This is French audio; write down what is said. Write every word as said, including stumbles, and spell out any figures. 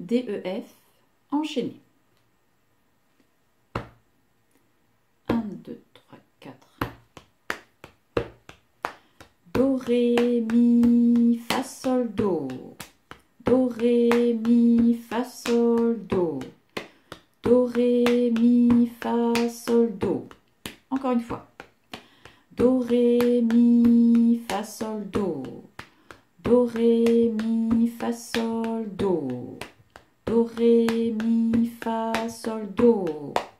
D, E, F, enchaîné. un, deux, trois, quatre. Do, Ré, Mi, Fa, Sol, Do. Do, Ré, Mi, Fa, Sol, Do. Do, Ré, Mi, Fa, Sol, Do. Encore une fois. Do, Ré, Mi, Fa, Sol, Do. Do, Ré, Mi, Fa, Sol, Do. Do, Ré, Mi, Fa, Sol, Do.